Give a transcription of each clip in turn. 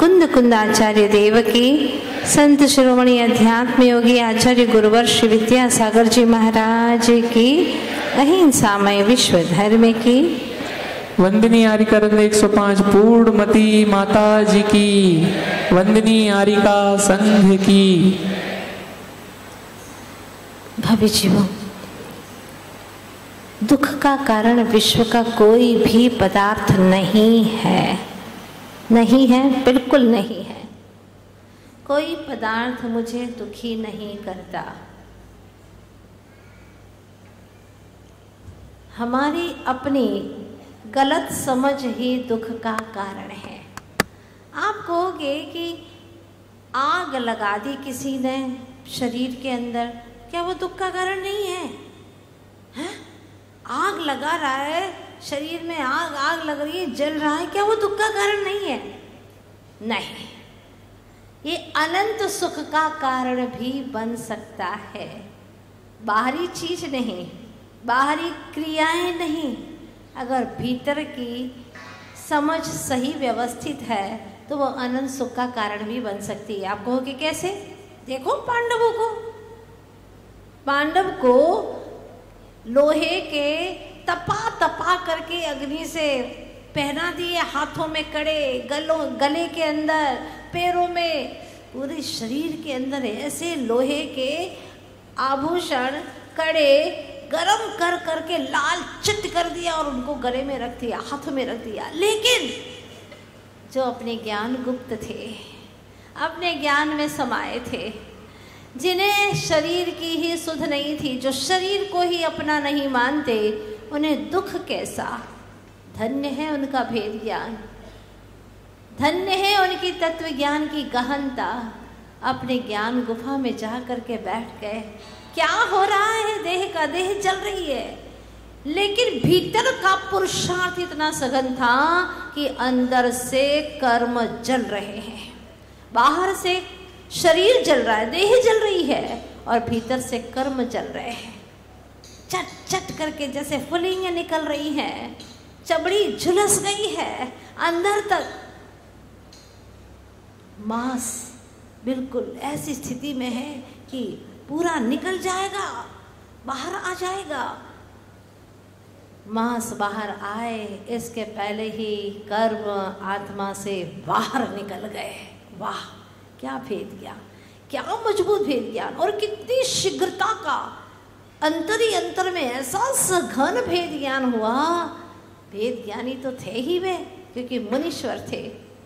कुंद कुंदाचार्य देव की, संत शिरोमणि अध्यात्म योगी आचार्य गुरुवर श्री विद्यासागर जी महाराज की, अहिंसामय विश्व धर्म की। वंदनीय आर्यकरंद 105 पूर्णमती माता जी की, वंदनीय आर्यिका संघ की। भव्य जीवों, दुख का कारण विश्व का कोई भी पदार्थ नहीं है, नहीं है, बिल्कुल नहीं है। कोई पदार्थ मुझे दुखी नहीं करता। हमारी अपनी गलत समझ ही दुख का कारण है। आप कहोगे कि आग लगा दी किसी ने शरीर के अंदर, क्या वो दुख का कारण नहीं है? हैं? आग लगा रहा है शरीर में, आग लग रही है, जल रहा है, क्या वो दुख का कारण नहीं है? नहीं, ये अनंत सुख का कारण भी बन सकता है। बाहरी चीज नहीं, बाहरी क्रियाएं नहीं, अगर भीतर की समझ सही व्यवस्थित है तो वो अनंत सुख का कारण भी बन सकती है। आप कहोगे कैसे? देखो पांडव को लोहे के तपा करके अग्नि से पहना दिए, हाथों में कड़े, गले के अंदर, पैरों में, पूरे शरीर के अंदर ऐसे लोहे के आभूषण, कड़े गरम कर करके लाल चित कर दिया और उनको गले में रख दिया, हाथों में रख दिया। लेकिन जो अपने ज्ञान गुप्त थे, अपने ज्ञान में समाये थे, जिन्हें शरीर की ही सुध नहीं थी, जो शरीर को ही अपना नहीं मानते, उन्हें दुख कैसा? धन्य है उनका भेद ज्ञान, धन्य है उनकी तत्व ज्ञान की गहनता। अपने ज्ञान गुफा में जा करके बैठ गए। क्या हो रहा है? देह का देह चल रही है, लेकिन भीतर का पुरुषार्थ इतना सघन था कि अंदर से कर्म जल रहे हैं, बाहर से शरीर जल रहा है, देह जल रही है, और भीतर से कर्म जल रहे हैं। चट चट करके जैसे फुलिंगें निकल रही हैं, चमड़ी झुलस गई है, अंदर तक मांस बिल्कुल ऐसी स्थिति में है कि पूरा निकल जाएगा, बाहर आ जाएगा। मांस बाहर आए इसके पहले ही कर्म आत्मा से बाहर निकल गए। वाह, क्या भेद ज्ञान, क्या मजबूत भेद ज्ञान, और कितनी शीघ्रता का अंतर ही अंतर में ऐसा सघन भेद ज्ञान हुआ। भेद ज्ञानी तो थे ही वे, क्योंकि मुनीश्वर थे,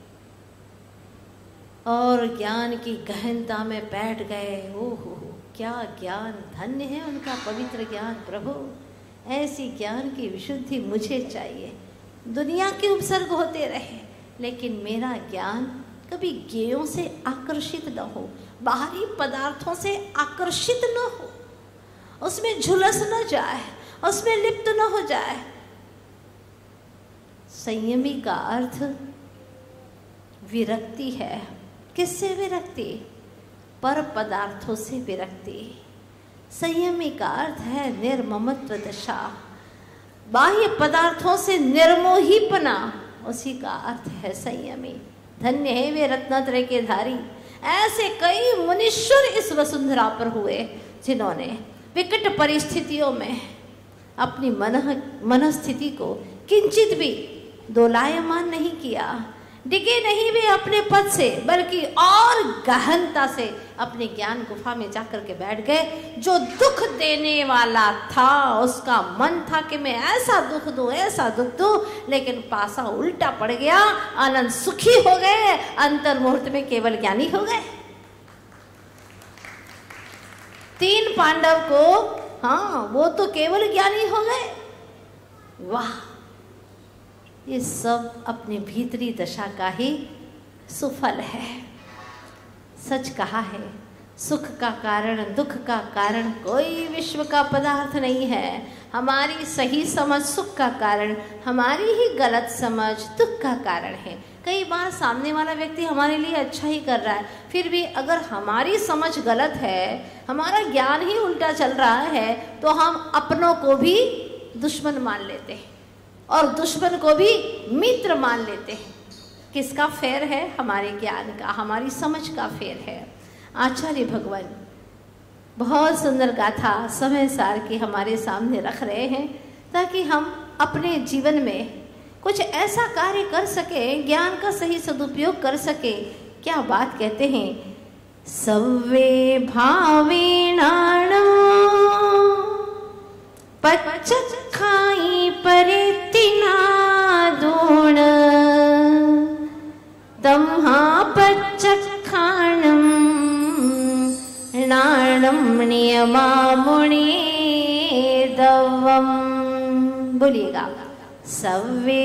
और ज्ञान की गहनता में बैठ गए। ओहो, क्या ज्ञान, धन्य है उनका पवित्र ज्ञान। प्रभु, ऐसी ज्ञान की विशुद्धि मुझे चाहिए। दुनिया के उपसर्ग होते रहे, लेकिन मेरा ज्ञान कभी ज्ञेयों से आकर्षित न हो, बाहरी पदार्थों से आकर्षित न हो, उसमें झुलस न जाए, उसमें लिप्त न हो जाए। संयमी का अर्थ विरक्ति है। किससे विरक्ति? पर पदार्थों से विरक्ति। संयमी का अर्थ है निर्ममत्व दशा, बाह्य पदार्थों से निर्मोहीपना, उसी का अर्थ है संयमी। धन्य है वे रत्नत्रय के धारी। ऐसे कई मुनीश्वर इस वसुंधरा पर हुए, जिन्होंने विकट परिस्थितियों में अपनी मनस्थिति को किंचित भी दोलायमान नहीं किया, डिगे नहीं वे अपने पद से, बल्कि और गहनता से अपने ज्ञान गुफा में जाकर के बैठ गए। जो दुख देने वाला था, उसका मन था कि मैं ऐसा दुख दूं, ऐसा दुख दूं, लेकिन पासा उल्टा पड़ गया। आनंद सुखी हो गए, अंतर मुहूर्त में केवल ज्ञानी हो गए। 3 पांडव को, हाँ, वो तो केवल ज्ञानी हो गए। वाह, ये सब अपने भीतरी दशा का ही सुफल है। सच कहा है, सुख का कारण, दुख का कारण कोई विश्व का पदार्थ नहीं है। हमारी सही समझ सुख का कारण, हमारी ही गलत समझ दुख का कारण है। कई बार सामने वाला व्यक्ति हमारे लिए अच्छा ही कर रहा है, फिर भी अगर हमारी समझ गलत है, हमारा ज्ञान ही उल्टा चल रहा है, तो हम अपनों को भी दुश्मन मान लेते हैं और दुश्मन को भी मित्र मान लेते हैं। किसका फेर है? हमारे ज्ञान का, हमारी समझ का फेर है। आचार्य भगवान बहुत सुंदर गाथा समय सार की हमारे सामने रख रहे हैं, ताकि हम अपने जीवन में कुछ ऐसा कार्य कर सके, ज्ञान का सही सदुपयोग कर सके। क्या बात कहते हैं? सव्वे भावेणाणो पच्चखाई परेतिना दूण तम्हा पच्चखाणं नाणं नियमामुनि दवम। बोलिएगा, सव्वे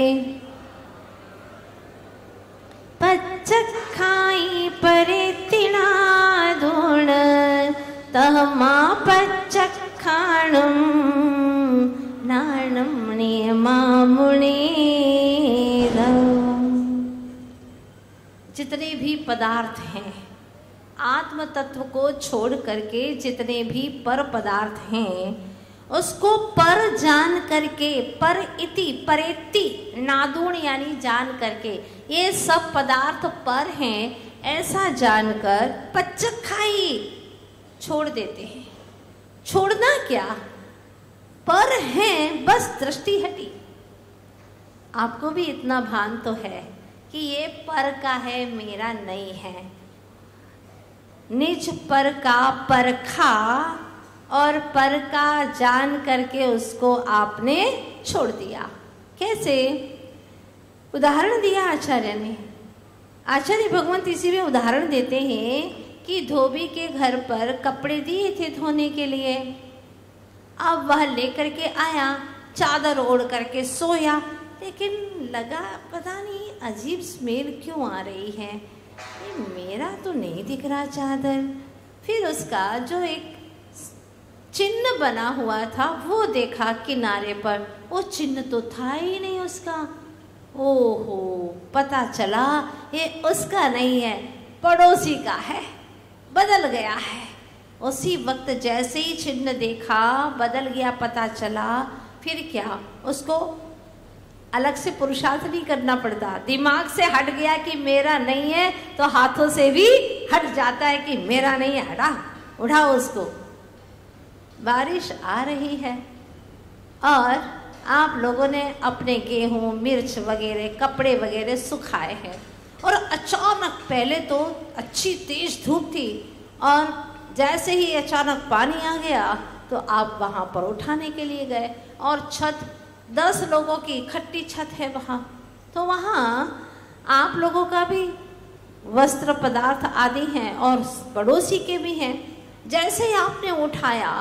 पच्चखाई परेतिना दूण तम्हा पच्चखाणं नाणं नियमामुनि दवम। जितने भी पदार्थ हैं, आत्म तत्व को छोड़ करके जितने भी पर पदार्थ हैं, उसको पर जान करके, पर इति परेति नादूण यानी जान करके, ये सब पदार्थ पर हैं ऐसा जानकर पच्चखाई छोड़ देते हैं। छोड़ना क्या, पर हैं, बस दृष्टि हटी। आपको भी इतना भान तो है कि ये पर का है, मेरा नहीं है। निज पर का परखा और पर का जान करके उसको आपने छोड़ दिया। कैसे? उदाहरण दिया आचार्य ने। आचार्य भगवंत इसी में उदाहरण देते हैं कि धोबी के घर पर कपड़े दिए थे धोने के लिए। अब वह लेकर के आया, चादर ओढ़ करके सोया, लेकिन लगा पता नहीं अजीब स्मेल क्यों आ रही है, ये मेरा तो नहीं दिख रहा चादर। फिर उसका जो एक चिन्ह बना हुआ था वो देखा किनारे पर, वो चिन्ह तो था ही नहीं उसका। ओहो, पता चला ये उसका नहीं है, पड़ोसी का है, बदल गया है। उसी वक्त जैसे ही चिन्ह देखा बदल गया, पता चला। फिर क्या, उसको अलग से पुरुषार्थ नहीं करना पड़ता, दिमाग से हट गया कि मेरा नहीं है, तो हाथों से भी हट जाता है कि मेरा नहीं है, हटा, उठाओ उसको। बारिश आ रही है और आप लोगों ने अपने गेहूं, मिर्च वगैरह, कपड़े वगैरह सुखाए हैं, और अचानक पहले तो अच्छी तेज धूप थी, और जैसे ही अचानक पानी आ गया तो आप वहाँ पर उठाने के लिए गए, और छत 10 लोगों की इकट्ठी छत है वहाँ, तो वहाँ आप लोगों का भी वस्त्र पदार्थ आदि हैं और पड़ोसी के भी हैं। जैसे ही आपने उठाया,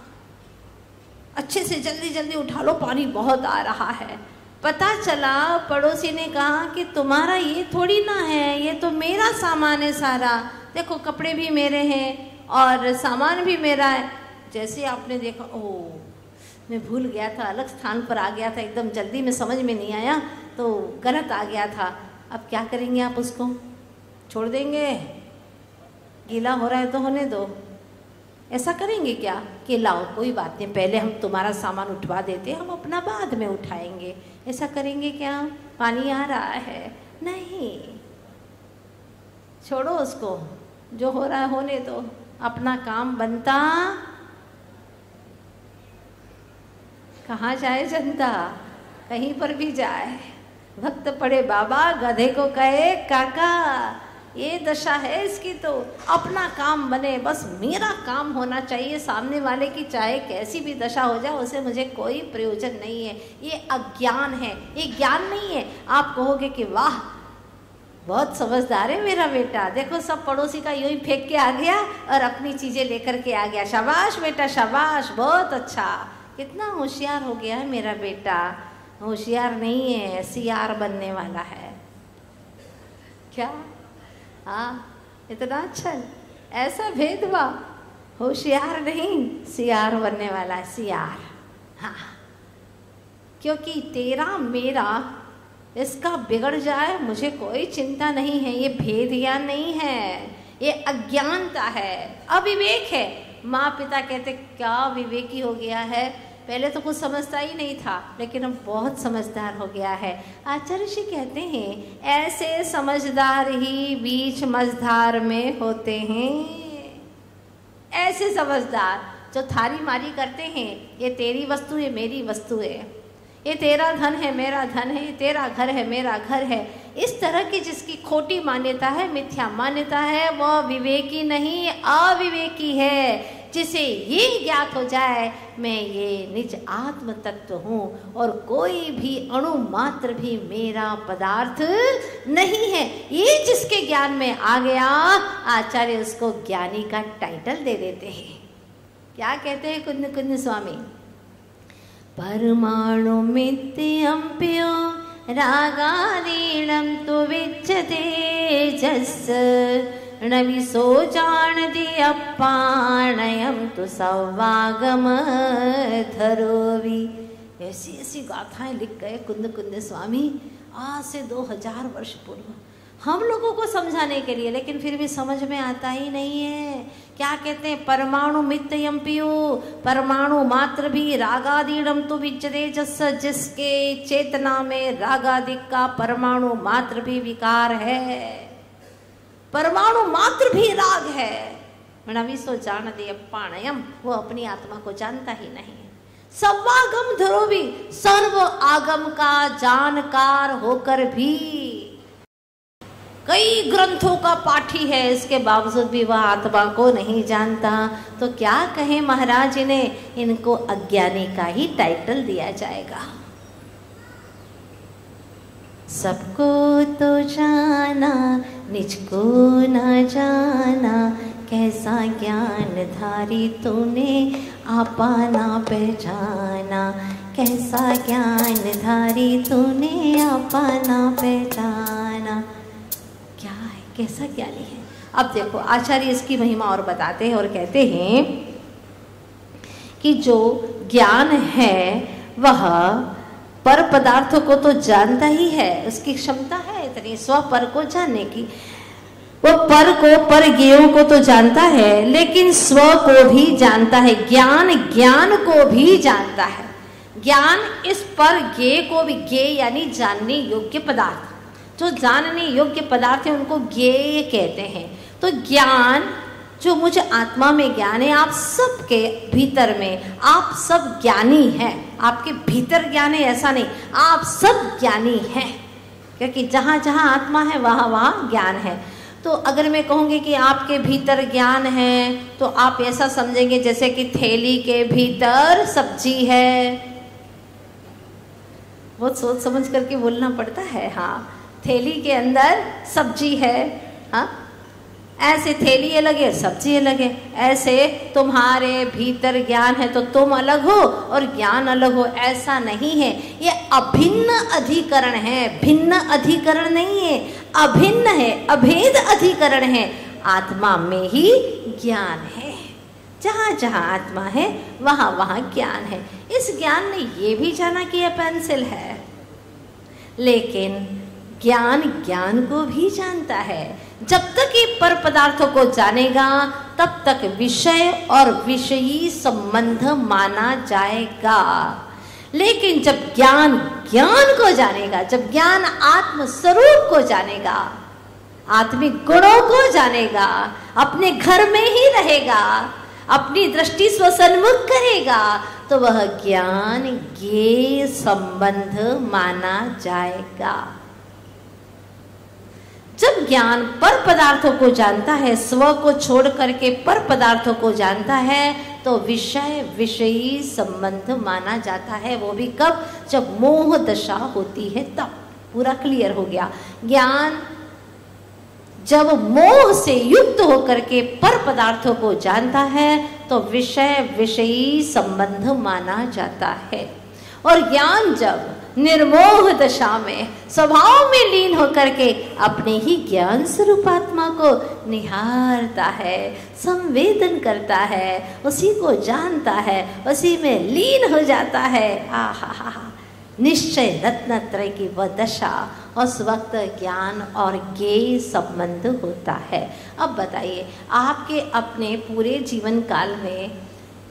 अच्छे से जल्दी जल्दी उठा लो, पानी बहुत आ रहा है। पता चला पड़ोसी ने कहा कि तुम्हारा ये थोड़ी ना है, ये तो मेरा सामान है सारा, देखो कपड़े भी मेरे हैं और सामान भी मेरा है। जैसे आपने देखा, ओह मैं भूल गया था, अलग स्थान पर आ गया था, एकदम जल्दी में समझ में नहीं आया, तो गलत आ गया था। अब क्या करेंगे आप? उसको छोड़ देंगे? गीला हो रहा है तो होने दो, ऐसा करेंगे क्या कि लाओ कोई बात नहीं, पहले हम तुम्हारा सामान उठवा देते, हम अपना बाद में उठाएंगे, ऐसा करेंगे क्या? पानी आ रहा है, नहीं, छोड़ो उसको, जो हो रहा है होने दो, अपना काम बनता। कहाँ जाए जनता, कहीं पर भी जाए। भक्त पड़े बाबा, गधे को कहे काका, ये दशा है इसकी, तो अपना काम बने, बस मेरा काम होना चाहिए, सामने वाले की चाहे कैसी भी दशा हो जाए उसे मुझे कोई प्रयोजन नहीं है। ये अज्ञान है, ये ज्ञान नहीं है। आप कहोगे कि वाह बहुत समझदार है मेरा बेटा, देखो सब पड़ोसी का यूं ही फेंक के आ गया और अपनी चीज़ें लेकर के आ गया, शाबाश बेटा शाबाश, बहुत अच्छा, कितना होशियार हो गया है मेरा बेटा। होशियार नहीं है, सियार बनने वाला है। क्या? हाँ, इतना अच्छा, ऐसा भेदभाव, होशियार नहीं, सियार बनने वाला है, सियार। हाँ, क्योंकि तेरा मेरा इसका बिगड़ जाए मुझे कोई चिंता नहीं है। ये भेद ज्ञान नहीं है, ये अज्ञानता है, अविवेक है। माँ पिता कहते क्या विवेकी हो गया है, पहले तो कुछ समझता ही नहीं था, लेकिन अब बहुत समझदार हो गया है। आचार्य जी कहते हैं ऐसे समझदार ही बीच मझधार में होते हैं। ऐसे समझदार जो थारी मारी करते हैं, ये तेरी वस्तु है, मेरी वस्तु है, ये तेरा धन है, मेरा धन है, तेरा घर है, मेरा घर है, इस तरह की जिसकी खोटी मान्यता है, मिथ्या मान्यता है, वह विवेकी नहीं अविवेकी है। जिसे ये ज्ञात हो जाए मैं ये निज आत्म तत्व हूँ और कोई भी अणु मात्र भी मेरा पदार्थ नहीं है, ये जिसके ज्ञान में आ गया, आचार्य उसको ज्ञानी का टाइटल दे देते हैं। क्या कहते हैं कुंद कुंद स्वामी? परमाणु मित्यम्प्यो रागादीणं तु विच्यते जस् नविसो जानति अपाणयं तु सवागम धरोवि। ऐसी ऐसी गाथाएं लिख गए कुंद कुंद स्वामी आज से 2000 वर्ष पूर्व हम लोगों को समझाने के लिए, लेकिन फिर भी समझ में आता ही नहीं है। क्या कहते हैं? परमाणु मित्ययम पियो, परमाणु मात्र भी रागादीणम तो विच्यते जस, जिसके चेतना में रागादि का परमाणु मात्र भी विकार है, परमाणु मात्र भी राग है। नविसो जानते अपाणयम, वो अपनी आत्मा को जानता ही नहीं। सवागम धरोवि, सर्व आगम का जानकार होकर भी कई ग्रंथों का पाठी है, इसके बावजूद भी वह आत्मा को नहीं जानता। तो क्या कहें महाराज, इन्हें इनको अज्ञानी का ही टाइटल दिया जाएगा। सबको तो जाना निज को न जाना, कैसा ज्ञान धारी तूने आपा ना पहचाना, कैसा ज्ञान धारी तूने आपा ना पहचाना। क्या है, कैसा ज्ञानी है? अब देखो आचार्य इसकी महिमा और बताते हैं और कहते हैं कि जो ज्ञान है वह पर पदार्थों को तो जानता ही है, उसकी क्षमता है इतनी स्व पर को जानने की। वो पर को, पर ज्ञेयों को तो जानता है, लेकिन स्व को भी जानता है। ज्ञान ज्ञान को भी जानता है। ज्ञान इस पर ज्ञेय को भी, ज्ञेय यानी जानने योग्य पदार्थ, जो जानने योग्य पदार्थ है उनको ज्ञेय कहते हैं। तो ज्ञान जो मुझे आत्मा में ज्ञान है, आप सबके भीतर में, आप सब ज्ञानी हैं। आपके भीतर ज्ञान है ऐसा नहीं, आप सब ज्ञानी हैं, क्योंकि जहाँ जहाँ आत्मा है वहाँ वहाँ ज्ञान है। तो अगर मैं कहूँगी कि आपके भीतर ज्ञान है, तो आप ऐसा समझेंगे जैसे कि थैली के भीतर सब्जी है। बहुत सोच समझ करके बोलना पड़ता है। हाँ, थैली के अंदर सब्जी है। हाँ, ऐसे थैली अलग है, सब्जी अलग है। ऐसे तुम्हारे भीतर ज्ञान है तो तुम अलग हो और ज्ञान अलग हो, ऐसा नहीं है। ये अभिन्न अधिकरण है, भिन्न अधिकरण नहीं है, अभिन्न है, अभेद अधिकरण है। आत्मा में ही ज्ञान है, जहाँ जहाँ आत्मा है वहाँ वहाँ ज्ञान है। इस ज्ञान ने ये भी जाना कि यह पेंसिल है, लेकिन ज्ञान ज्ञान को भी जानता है। जब तक ये पर पदार्थों को जानेगा तब तक विषय और विषयी संबंध माना जाएगा। लेकिन जब ज्ञान ज्ञान को जानेगा, जब ज्ञान आत्म स्वरूप को जानेगा, आत्मिक गुणों को जानेगा, अपने घर में ही रहेगा, अपनी दृष्टि स्वसन्मुख करेगा, तो वह ज्ञान ज्ञेय संबंध माना जाएगा। जब ज्ञान पर पदार्थों को जानता है, स्व को छोड़ करके पर पदार्थों को जानता है, तो विषय विषयी संबंध माना जाता है। वो भी कब? जब मोह दशा होती है तब। पूरा क्लियर हो गया। ज्ञान जब मोह से युक्त होकर के पर पदार्थों को जानता है तो विषय विषयी संबंध माना जाता है। और ज्ञान जब निर्मोह दशा में स्वभाव में लीन होकर के अपने ही ज्ञान स्वरूप आत्मा को निहारता है, संवेदन करता है, उसी को जानता है, उसी में लीन हो जाता है। आहा, निश्चय रत्नत्रय की वह दशा, उस वक्त ज्ञान और ज्ञेय संबंध होता है। अब बताइए, आपके अपने पूरे जीवन काल में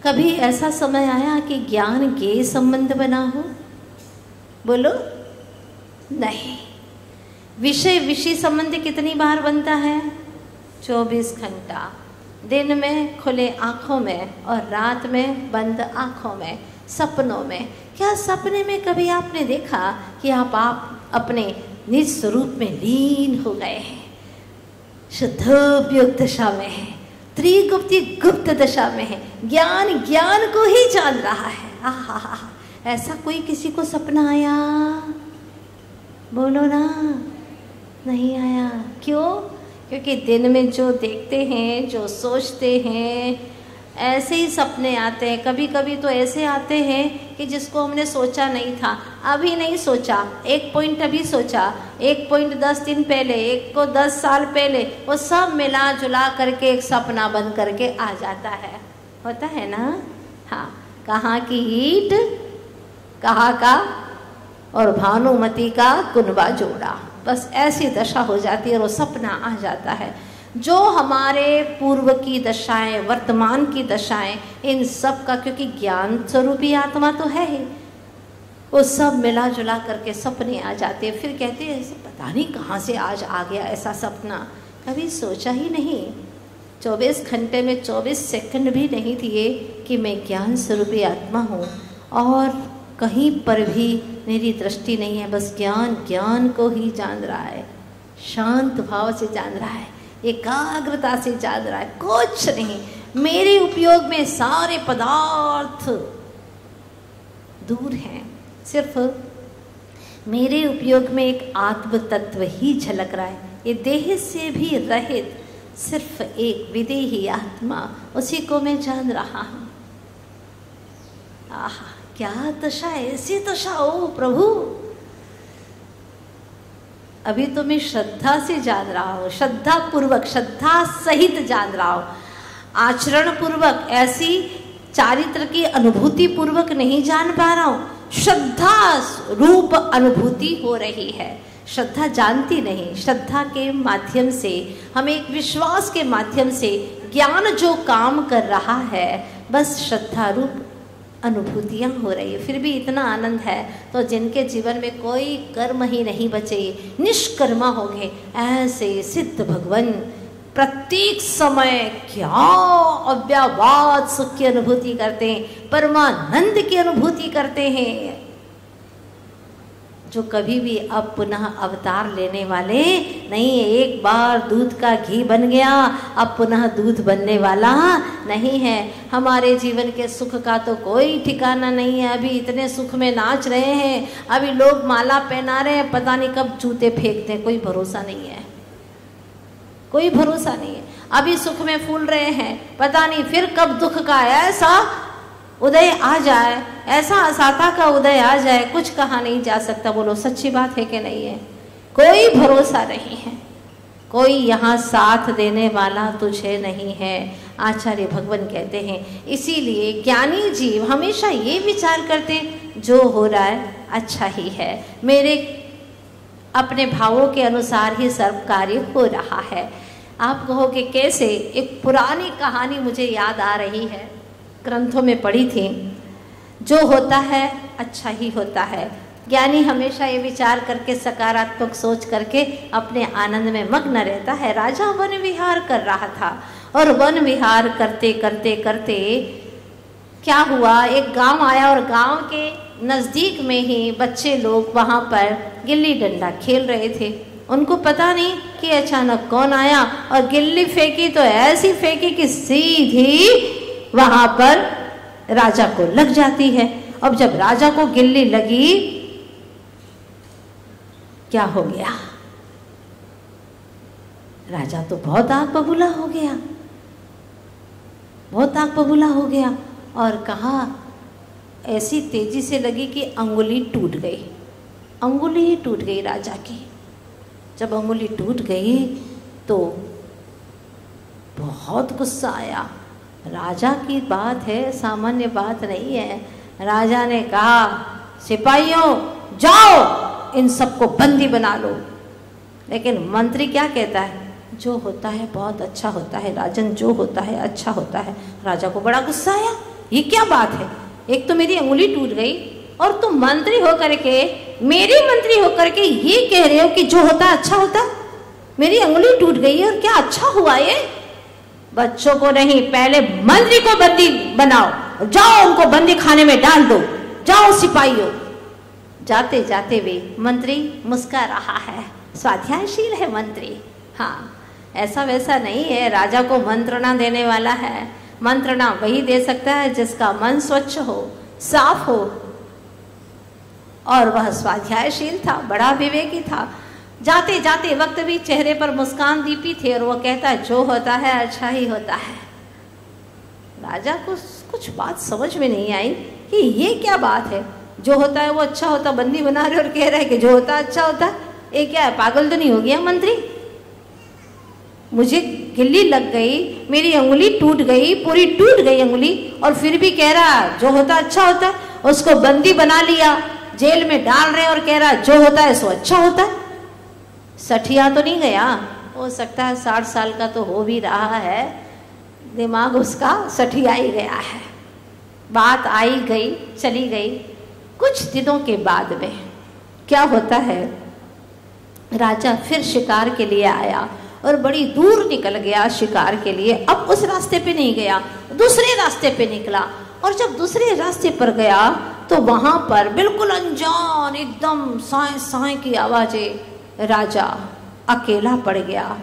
कभी ऐसा समय आया कि ज्ञान के संबंध बना हो? बोलो नहीं। विषय विषय संबंध कितनी बार बनता है? 24 घंटा। दिन में खुले आँखों में और रात में बंद आँखों में, सपनों में। क्या सपने में कभी आपने देखा कि आप अपने निज स्वरूप में लीन हो गए हैं, शुद्धोपयुक्त दशा में है, त्रिगुप्ति गुप्त दशा में है, ज्ञान ज्ञान को ही जान रहा है? आहा, ऐसा कोई किसी को सपना आया? बोलो ना, नहीं आया। क्यों? क्योंकि दिन में जो देखते हैं, जो सोचते हैं, ऐसे ही सपने आते हैं। कभी कभी तो ऐसे आते हैं कि जिसको हमने सोचा नहीं था, अभी नहीं सोचा, एक पॉइंट अभी सोचा, एक पॉइंट 10 दिन पहले, एक को 10 साल पहले, वो सब मिला जुला करके एक सपना बन करके आ जाता है। होता है ना? हाँ। कहाँ की ईंट कहाँ का, और भानुमति का कुनबा जोड़ा, बस ऐसी दशा हो जाती है और वो सपना आ जाता है। जो हमारे पूर्व की दशाएं, वर्तमान की दशाएं, इन सब का, क्योंकि ज्ञान स्वरूपी आत्मा तो है ही, वो सब मिला जुला करके सपने आ जाते हैं। फिर कहते हैं पता नहीं कहाँ से आज आ गया ऐसा सपना, कभी सोचा ही नहीं। 24 घंटे में 24 सेकंड भी नहीं दिए कि मैं ज्ञान स्वरूपी आत्मा हूँ और कहीं पर भी मेरी दृष्टि नहीं है, बस ज्ञान ज्ञान को ही जान रहा है, शांत भाव से जान रहा है, एकाग्रता से जान रहा है, कुछ नहीं। मेरे उपयोग में सारे पदार्थ दूर हैं, सिर्फ मेरे उपयोग में एक आत्म तत्व ही झलक रहा है। ये देह से भी रहित सिर्फ एक विदेही आत्मा, उसी को मैं जान रहा हूँ। आहा, क्या दशा, ऐसी दशा हो प्रभु। अभी तो मैं श्रद्धा से जान रहा हूँ, श्रद्धा पूर्वक, श्रद्धा सहित जान रहा हूँ, आचरण पूर्वक, ऐसी चारित्र की अनुभूति पूर्वक नहीं जान पा रहा हूँ। श्रद्धा रूप अनुभूति हो रही है। श्रद्धा जानती नहीं, श्रद्धा के माध्यम से, हमें एक विश्वास के माध्यम से ज्ञान जो काम कर रहा है, बस श्रद्धा रूप अनुभूतियाँ हो रही है। फिर भी इतना आनंद है। तो जिनके जीवन में कोई कर्म ही नहीं बचे, निष्कर्मा हो गए, ऐसे सिद्ध भगवान प्रत्येक समय क्या अव्यावाद सुख की अनुभूति करते हैं, परमानंद की अनुभूति करते हैं, जो कभी भी अब पुनः अवतार लेने वाले नहीं है। एक बार दूध का घी बन गया, अब पुनः दूध बनने वाला नहीं है। हमारे जीवन के सुख का तो कोई ठिकाना नहीं है। अभी इतने सुख में नाच रहे हैं, अभी लोग माला पहना रहे हैं, पता नहीं कब जूते फेंक दें, कोई भरोसा नहीं है, कोई भरोसा नहीं है। अभी सुख में फूल रहे हैं, पता नहीं फिर कब दुख का ऐसा उदय आ जाए, ऐसा असाता का उदय आ जाए, कुछ कहा नहीं जा सकता। बोलो सच्ची बात है कि नहीं है? कोई भरोसा नहीं है, कोई यहाँ साथ देने वाला तुझे नहीं है, आचार्य भगवान कहते हैं। इसीलिए ज्ञानी जीव हमेशा ये विचार करते हैं जो हो रहा है अच्छा ही है, मेरे अपने भावों के अनुसार ही सर्व कार्य हो रहा है। आप कहोगे कैसे? एक पुरानी कहानी मुझे याद आ रही है, ग्रंथों में पढ़ी थी। जो होता है अच्छा ही होता है। ज्ञानी हमेशा ये विचार करके, सकारात्मक सोच करके अपने आनंद में मग्न रहता है। राजा वन विहार कर रहा था और वन विहार करते करते करते क्या हुआ, एक गांव आया और गांव के नज़दीक में ही बच्चे लोग वहाँ पर गिल्ली डंडा खेल रहे थे। उनको पता नहीं कि अचानक कौन आया और गिल्ली फेंकी तो ऐसी फेंकी कि सीधी वहां पर राजा को लग जाती है। अब जब राजा को गिल्ली लगी, क्या हो गया? राजा तो बहुत आग बबूला हो गया, बहुत आग बबूला हो गया और कहा, ऐसी तेजी से लगी कि अंगुली टूट गई, अंगुली ही टूट गई राजा की। जब अंगुली टूट गई तो बहुत गुस्सा आया। राजा की बात है, सामान्य बात नहीं है। राजा ने कहा, सिपाहियों जाओ इन सबको बंदी बना लो। लेकिन मंत्री क्या कहता है? जो होता है बहुत अच्छा होता है राजन, जो होता है अच्छा होता है। राजा को बड़ा गुस्सा आया, ये क्या बात है, एक तो मेरी अंगुली टूट गई और तुम मंत्री होकर के, मेरी मंत्री होकर के ये कह रहे हो कि जो होता अच्छा होता। मेरी अंगुली टूट गई है और क्या अच्छा हुआ ये? बच्चों को नहीं, पहले मंत्री को बंदी बनाओ, जाओ उनको बंदी खाने में डाल दो, जाओ सिपाहियों। जाते जाते भी मंत्री मुस्कुरा रहा है, स्वाध्यायशील है मंत्री। हाँ, ऐसा वैसा नहीं है, राजा को मंत्रणा देने वाला है। मंत्रणा वही दे सकता है जिसका मन स्वच्छ हो, साफ हो। और वह स्वाध्यायशील था, बड़ा विवेकी था। जाते जाते वक्त भी चेहरे पर मुस्कान दीपी थी और वो कहता है जो होता है अच्छा ही होता है। राजा को कुछ बात समझ में नहीं आई कि ये क्या बात है, जो होता है वो अच्छा होता, बंदी बना रहे और कह रहे हैं कि जो होता है अच्छा होता है। ये क्या है, पागल तो नहीं हो गया मंत्री? मुझे गिल्ली लग गई, मेरी अंगुली टूट गई, पूरी टूट गई अंगुली, और फिर भी कह रहा जो होता अच्छा होता है। उसको बंदी बना लिया, जेल में डाल रहे और कह रहा जो होता है सो अच्छा होता है। सठिया तो नहीं गया, हो सकता है 60 साल का तो हो भी रहा है, दिमाग उसका सठिया ही गया है। बात आई गई चली गई। कुछ दिनों के बाद में क्या होता है, राजा फिर शिकार के लिए आया और बड़ी दूर निकल गया शिकार के लिए। अब उस रास्ते पे नहीं गया, दूसरे रास्ते पे निकला, और जब दूसरे रास्ते पर गया तो वहां पर बिल्कुल अनजान, एकदम साए साए की आवाजें, राजा अकेला पड़ गया।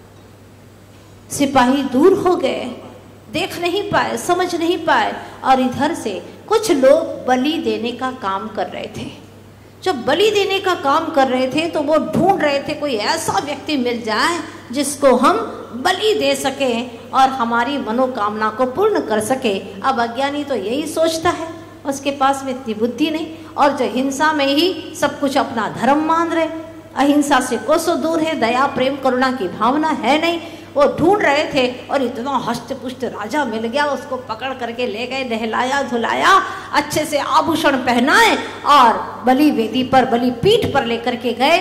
सिपाही दूर हो गए, देख नहीं पाए, समझ नहीं पाए, और इधर से कुछ लोग बलि देने का काम कर रहे थे। जब बलि देने का काम कर रहे थे तो वो ढूंढ रहे थे कोई ऐसा व्यक्ति मिल जाए जिसको हम बलि दे सके और हमारी मनोकामना को पूर्ण कर सके। अब अज्ञानी तो यही सोचता है, उसके पास में इतनी बुद्धि नहीं, और जो हिंसा में ही सब कुछ अपना धर्म मान रहे, अहिंसा से कोसों दूर है, दया प्रेम करुणा की भावना है नहीं। वो ढूंढ रहे थे और इतना हष्ट पुष्ट राजा मिल गया, उसको पकड़ करके ले गए, नहलाया धुलाया, अच्छे से आभूषण पहनाए और बलि वेदी पर, बलि पीठ पर लेकर के गए।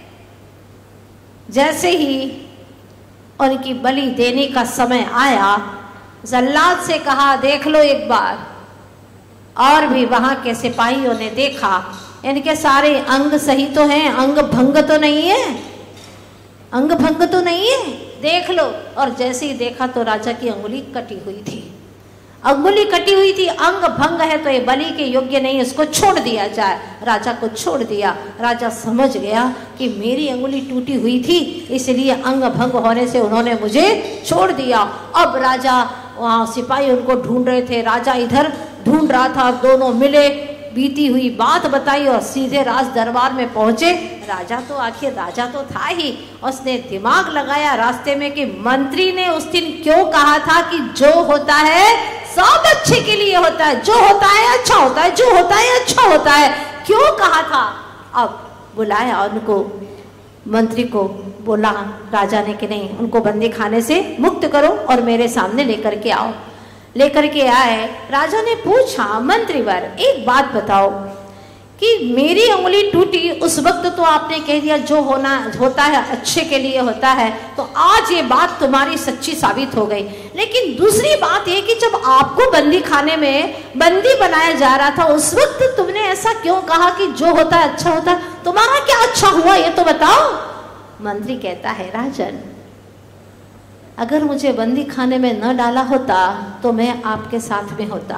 जैसे ही उनकी बलि देने का समय आया, जल्लाद से कहा देख लो एक बार। और भी वहां के सिपाहियों ने देखा, इनके सारे अंग सही तो हैं, अंग भंग तो नहीं है, अंग भंग तो नहीं है, देख लो। और जैसे ही देखा तो राजा की अंगुली कटी हुई थी, अंगुली कटी हुई थी, अंग भंग है तो ये बलि के योग्य नहीं, इसको छोड़ दिया जाए। राजा को छोड़ दिया। राजा समझ गया कि मेरी अंगुली टूटी हुई थी, इसलिए अंग भंग होने से उन्होंने मुझे छोड़ दिया। अब राजा, वहाँ सिपाही उनको ढूंढ रहे थे, राजा इधर ढूंढ रहा था, दोनों मिले, बीती हुई बात बताई और सीधे राज दरबार में पहुंचे। राजा तो आखिर राजा तो था ही, उसने दिमाग लगाया रास्ते में कि मंत्री ने उस दिन क्यों कहा था कि जो होता है सब अच्छे के लिए होता है, जो होता है अच्छा होता है, जो होता है अच्छा होता है, क्यों कहा था। अब बुलाया उनको, मंत्री को बोला राजा ने कि नहीं, उनको बंदी खाने से मुक्त करो और मेरे सामने लेकर के आओ। लेकर के आए। राजा ने पूछा मंत्रीवर एक बात बताओ कि मेरी उंगली टूटी उस वक्त तो आपने कह दिया जो होना होता है अच्छे के लिए होता है, तो आज ये बात तुम्हारी सच्ची साबित हो गई। लेकिन दूसरी बात ये कि जब आपको बंदी खाने में बंदी बनाया जा रहा था उस वक्त तुमने ऐसा क्यों कहा कि जो होता है अच्छा होता है, तुम्हारा क्या अच्छा हुआ ये तो बताओ। मंत्री कहता है राजन, अगर मुझे बंदी खाने में न डाला होता तो मैं आपके साथ में होता,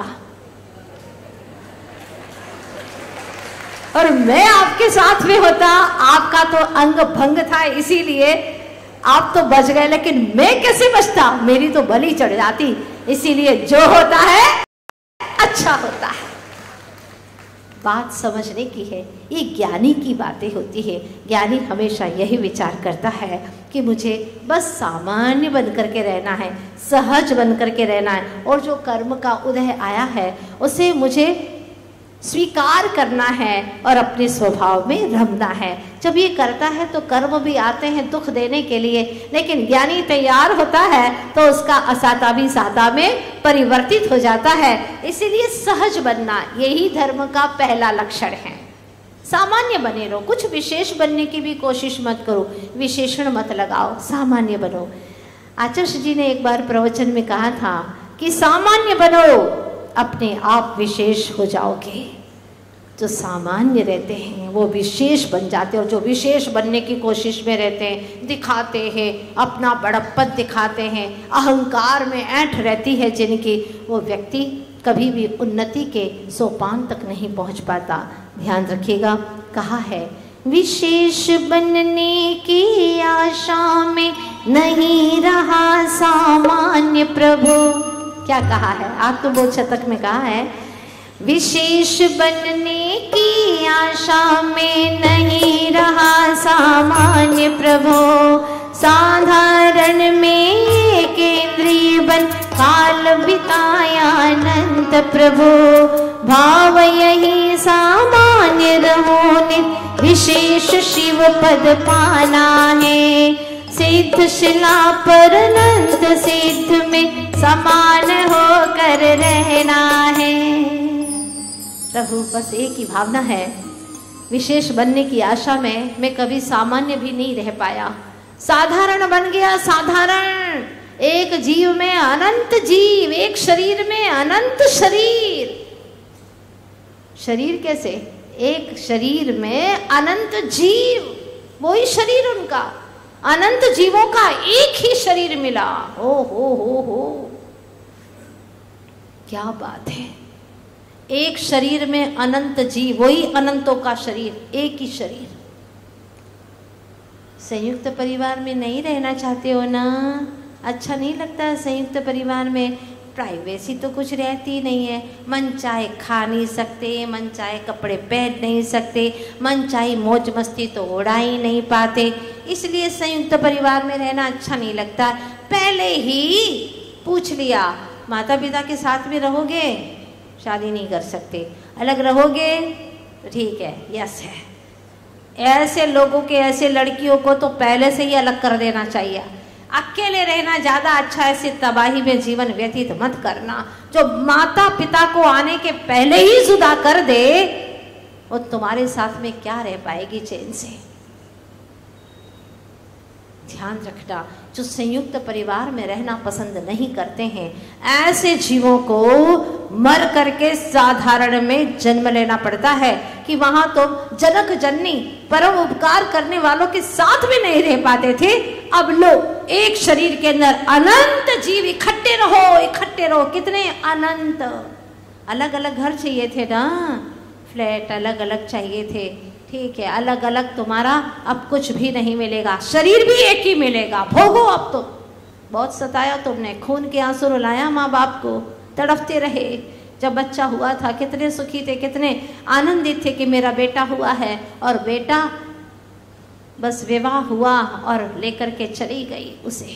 और मैं आपके साथ में होता। आपका तो अंग भंग था इसीलिए आप तो बच गए, लेकिन मैं कैसे बचता, मेरी तो बलि चढ़ जाती। इसीलिए जो होता है अच्छा होता है। बात समझने की है, ये ज्ञानी की बातें होती है। ज्ञानी हमेशा यही विचार करता है कि मुझे बस सामान्य बन करके रहना है, सहज बन करके रहना है, और जो कर्म का उदय आया है उसे मुझे स्वीकार करना है और अपने स्वभाव में रमना है। जब ये करता है तो कर्म भी आते हैं दुख देने के लिए, लेकिन ज्ञानी तैयार होता है तो उसका असाता भी साता में परिवर्तित हो जाता है। इसीलिए सहज बनना यही धर्म का पहला लक्षण है। सामान्य बने रहो, कुछ विशेष बनने की भी कोशिश मत करो, विशेषण मत लगाओ, सामान्य बनो। आचार्य जी ने एक बार प्रवचन में कहा था कि सामान्य बनो, अपने आप विशेष हो जाओगे। जो सामान्य रहते हैं वो विशेष बन जाते हैं, और जो विशेष बनने की कोशिश में रहते हैं, दिखाते हैं, अपना बड़प्पन दिखाते हैं, अहंकार में ऐंठ रहती है जिनकी, वो व्यक्ति कभी भी उन्नति के सोपान तक नहीं पहुंच पाता। ध्यान रखिएगा, कहा है विशेष बनने की आशा में नहीं रहा सामान्य प्रभु। क्या कहा है? आत्मबोध शतक में कहा है विशेष बनने की आशा में नहीं रहा सामान्य प्रभु, साधारण में केंद्रीय बन काल बिताया अनंत प्रभु, भाव यही सामान्य रहो नित विशेष शिव पद पाना है, सिद्ध शिला पर अनंत सिद्ध में समान होकर रहना है। प्रभु बस एक ही भावना है, विशेष बनने की आशा में मैं कभी सामान्य भी नहीं रह पाया, साधारण बन गया। साधारण, एक जीव में अनंत जीव, एक शरीर में अनंत शरीर। शरीर कैसे? एक शरीर में अनंत जीव, वही शरीर उनका, अनंत जीवों का एक ही शरीर मिला। हो क्या बात है! एक शरीर में अनंत जीव, वही अनंतों का शरीर, एक ही शरीर। संयुक्त परिवार में नहीं रहना चाहते हो ना? अच्छा नहीं लगता संयुक्त परिवार में? प्राइवेसी तो कुछ रहती नहीं है, मन चाहे खा नहीं सकते, मन चाहे कपड़े पहन नहीं सकते, मन चाहे मौज मस्ती तो उड़ा ही नहीं पाते, इसलिए संयुक्त परिवार में रहना अच्छा नहीं लगता। पहले ही पूछ लिया, माता पिता के साथ में रहोगे? शादी नहीं कर सकते। अलग रहोगे तो ठीक है, यस है। ऐसे लोगों के, ऐसे लड़कियों को तो पहले से ही अलग कर देना चाहिए। अकेले रहना ज़्यादा अच्छा है, ऐसी तबाही में जीवन व्यतीत मत करना। जो माता पिता को आने के पहले ही जुदा कर दे, वो तुम्हारे साथ में क्या रह पाएगी चैन से? ध्यान रखना, जो संयुक्त परिवार में रहना पसंद नहीं करते हैं, ऐसे जीवों को मर करके साधारण में जन्म लेना पड़ता है कि वहां तो जनक जननी परम उपकार करने वालों के साथ भी नहीं रह पाते थे। अब लो, एक शरीर के अंदर अनंत जीव, इकट्ठे रहो, इकट्ठे रहो। कितने अनंत! अलग अलग घर चाहिए थे ना, फ्लैट अलग अलग चाहिए थे, ठीक है, अलग अलग तुम्हारा अब कुछ भी नहीं मिलेगा, शरीर भी एक ही मिलेगा, भोगो। अब तो बहुत सताया तुमने, खून के आंसू रुलाया माँ बाप को, तड़पते रहे। जब बच्चा हुआ था कितने सुखी थे, कितने आनंदित थे कि मेरा बेटा हुआ है, और बेटा बस विवाह हुआ और लेकर के चली गई उसे।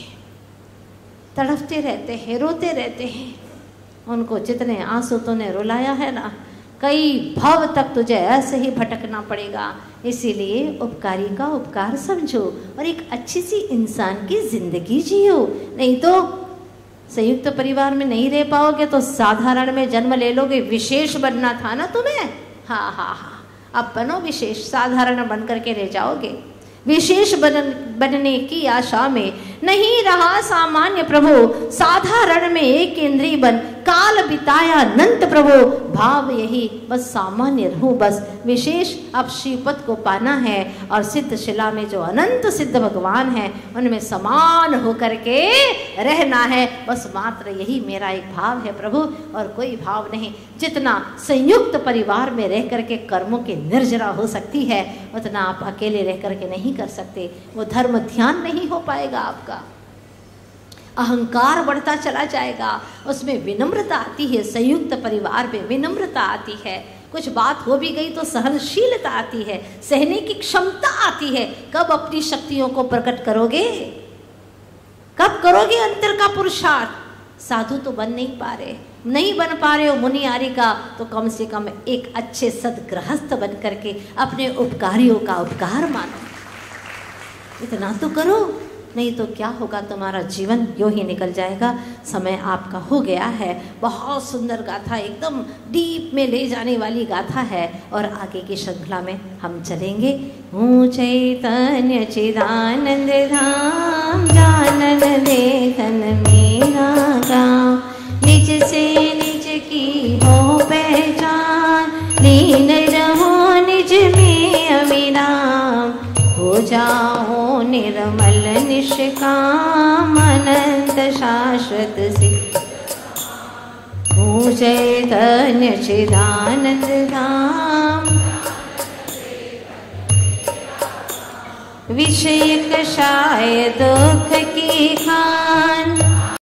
तड़पते रहते हैं, रोते रहते हैं। उनको जितने आंसू तूने रुलाया है ना, कई भव तक तुझे ऐसे ही भटकना पड़ेगा। इसीलिए उपकारी का उपकार समझो और एक अच्छी सी इंसान की जिंदगी जियो। नहीं तो संयुक्त परिवार में नहीं रह पाओगे तो साधारण में जन्म ले लोगे। विशेष बनना था ना तुम्हें, हाँ हाँ हाँ, अब बनो विशेष, साधारण बन करके रह जाओगे। विशेष बनने की आशा में नहीं रहा सामान्य प्रभु, साधारण में एक इंद्रिय बन काल बिताया अनंत प्रभु, भाव यही बस सामान्य रहूं, बस विशेष अब श्रीपद को पाना है। और सिद्ध शिला में जो अनंत सिद्ध भगवान है उनमें समान होकर के रहना है, बस मात्र यही मेरा एक भाव है प्रभु, और कोई भाव नहीं। जितना संयुक्त परिवार में रह करके कर्मों की निर्जरा हो सकती है, उतना आप अकेले रह करके नहीं कर सकते। वो धर्म ध्यान नहीं हो पाएगा आपका, अहंकार बढ़ता चला जाएगा। उसमें विनम्रता आती है, संयुक्त परिवार में विनम्रता आती है। कुछ बात हो भी गई तो सहनशीलता आती है, सहने की क्षमता आती है। कब अपनी शक्तियों को प्रकट करोगे? कब करोगे अंतर का पुरुषार्थ? साधु तो बन नहीं पा रहे, नहीं बन पा रहे हो मुनि आर्य का, तो कम से कम एक अच्छे सदगृहस्थ बन करके अपने उपकारियों का उपकार मानो। इतना तो करो, नहीं तो क्या होगा, तुम्हारा जीवन यूं ही निकल जाएगा। समय आपका हो गया है। बहुत सुंदर गाथा, एकदम डीप में ले जाने वाली गाथा है, और आगे की श्रृंखला में हम चलेंगे। चैतन्य चिदानंद धाम, जानन देखन मेरा गाँव, निज से निज की शाश्वत से चैतन्य चिदानंद धाम विषय कषाय दुख की खान